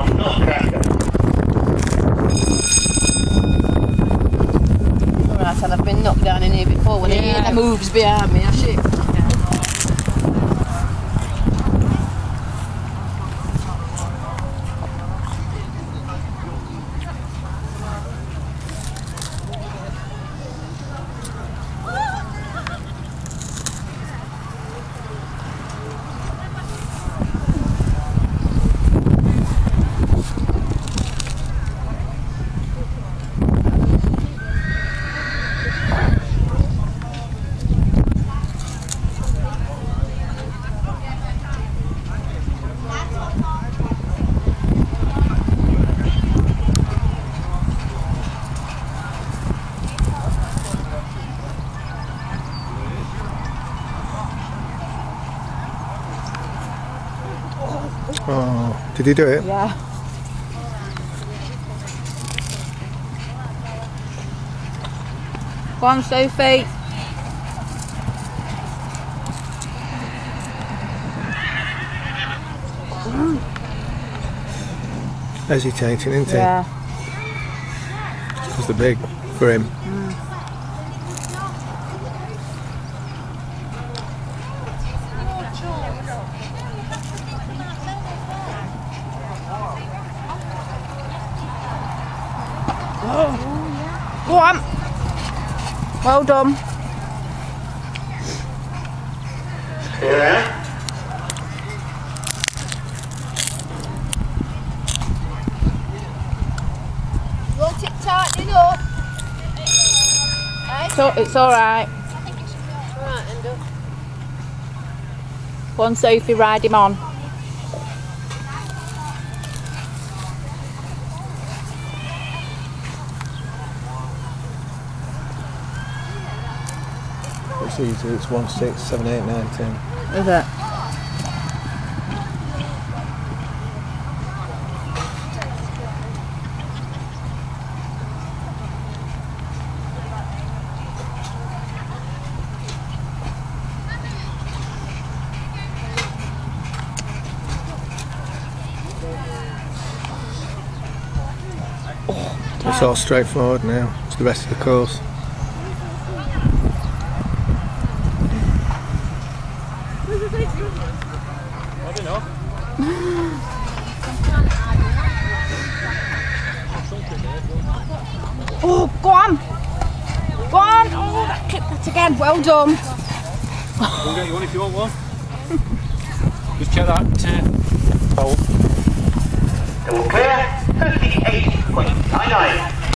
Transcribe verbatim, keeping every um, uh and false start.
Alright, and I've been knocked down in here before when yeah. I hear the moves behind me, I shit. Oh, did he do it? Yeah. Go on, Sophie. Mm. Hesitating, isn't he? Yeah. Because they're big for him. Mm. Oh. Go on. Well done. Yeah. Hold it tight, you know. So, it's alright. Right, end up. Go on, Sophie, ride him on. It's easy, it's one, six, seven, eight, nine, ten. Is it? Oh, it's all straightforward now. It's the rest of the course. Oh, go on! Go on! Oh, that clipped that again. Well done. We'll get you one if you want one. Just check that uh, hole. All clear, fifty-eight point nine nine.